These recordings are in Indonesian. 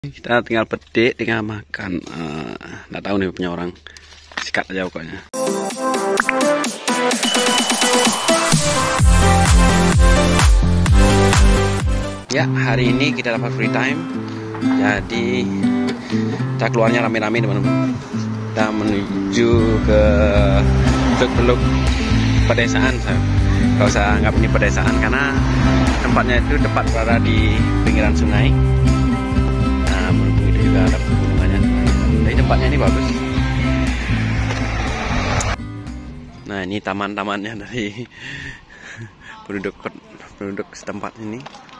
Kita tinggal petik, tinggal makan. Nggak tahu nih punya orang. Sikat aja pokoknya. Ya, hari ini kita dapat free time. Jadi kita keluarnya rame-rame teman-teman. Kita menuju ke teluk pedesaan. Gak usah anggap ini pedesaan karena tempatnya itu tepat berada di pinggiran sungai. Berhubung itu juga ada pegunungannya. Jadi tempatnya ini bagus. Nah, ini taman-tamannya dari penduduk setempat ini.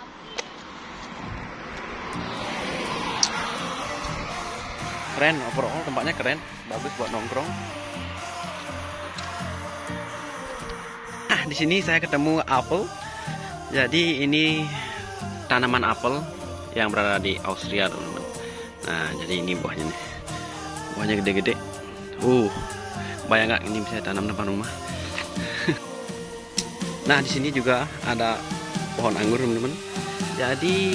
Keren, overall tempatnya keren, bagus buat nongkrong. Di sini saya ketemu apel. Jadi ini tanaman apel yang berada di Austria, teman-teman. Nah, jadi ini buahnya nih. Buahnya gede-gede. Bayang nggak ini bisa tanam depan rumah? Nah, di sini juga ada pohon anggur, teman-teman. Jadi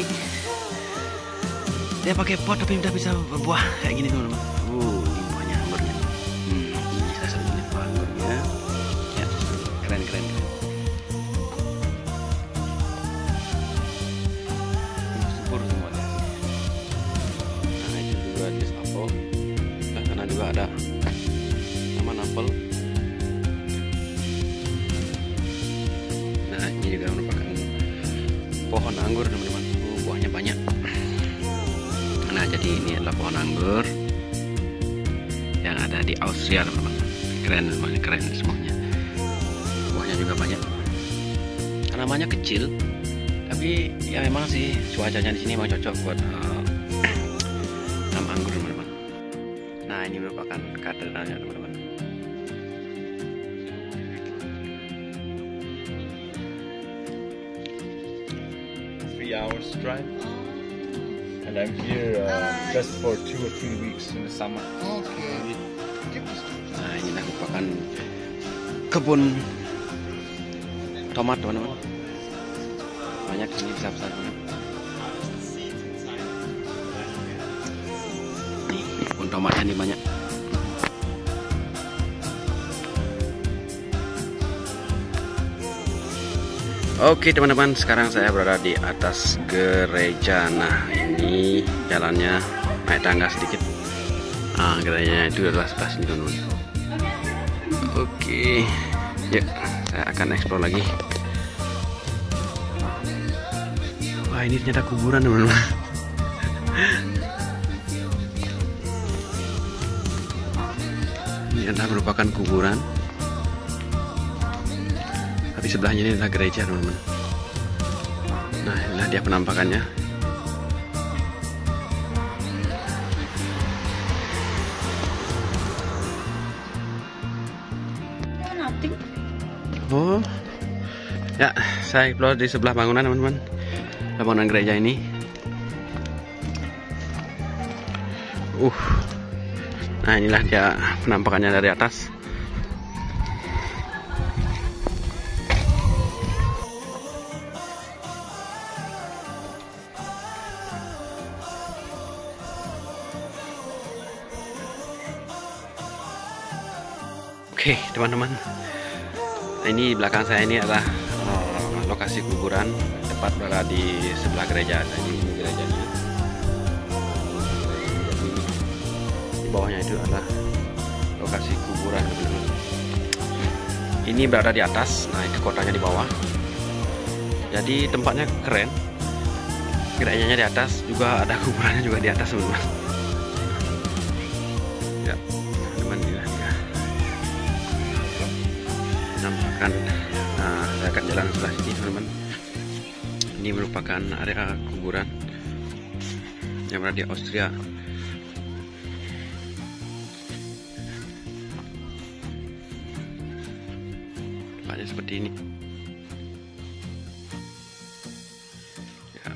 dia pakai pot tapi udah bisa berbuah kayak gini, teman-teman. Ini buahnya anggurnya. Ini saya sebutnya buah anggurnya. Ya, keren. Subur semuanya. Nah, itu juga jenis apel. Nah, karena juga ada taman apel. Nah, ini juga merupakan pohon anggur, teman-teman. Buahnya banyak. Nah, jadi ini adalah pohon anggur yang ada di Austria, teman-teman. Keren semuanya. Buahnya juga banyak. Tanamannya kecil, tapi ya memang sih cuacanya di sini memang cocok buat tanam anggur, teman-teman. Nah, ini merupakan katedralnya, teman-teman. 3 hours drive. And I'm here just for 2 or 3 weeks in the summer. Okay. Nah, ini merupakan kebun tomat, teman-teman. Banyak sini besar-besar banget. Nih, kebun tomatnya nih banyak. Oke, teman-teman, sekarang saya berada di atas gereja. Nah, ini jalannya naik tangga sedikit. Gerejanya itu adalah sebelah sini, teman-teman. Oke, yuk saya akan eksplor lagi. Wah, ini ternyata kuburan, teman-teman. Ini adalah merupakan kuburan. Tapi sebelahnya ini adalah gereja, teman-teman. Nah, inilah dia penampakannya. Oh, ya, saya explore di sebelah bangunan, teman-teman. Bangunan gereja ini. Nah, inilah dia penampakannya dari atas. Oke, teman-teman. Ini di belakang saya ini adalah lokasi kuburan, tepat berada di sebelah gereja. Ini gerejanya. Di bawahnya itu adalah lokasi kuburan, teman-teman. Ini berada di atas. Nah, itu kotanya di bawah. Jadi tempatnya keren. Gerejanya di atas, juga ada kuburannya juga di atas, teman-teman. Ya, teman-teman, inilah dia. Nampakkan. Nah, saya akan jalan sebelah sini, teman-teman. Ini merupakan area kuburan yang berada di Austria. Tempatnya seperti ini. Ya.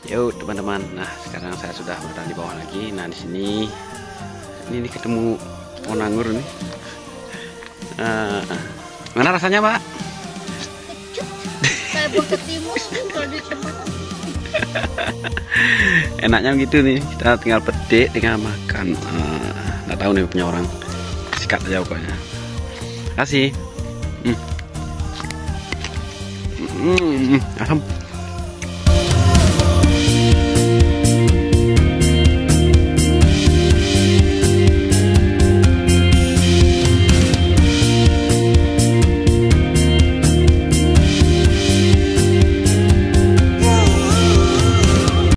Yuk teman-teman, nah sekarang saya sudah berada di bawah lagi. Nah di sini ini ketemu pohon anggur nih. Mana rasanya, Pak? Saya bukan timus kalau di tempat. Enaknya gitu nih, kita tinggal petik, tinggal makan. Nggak tahu nih punya orang, sikat aja pokoknya. Kasih. Asam.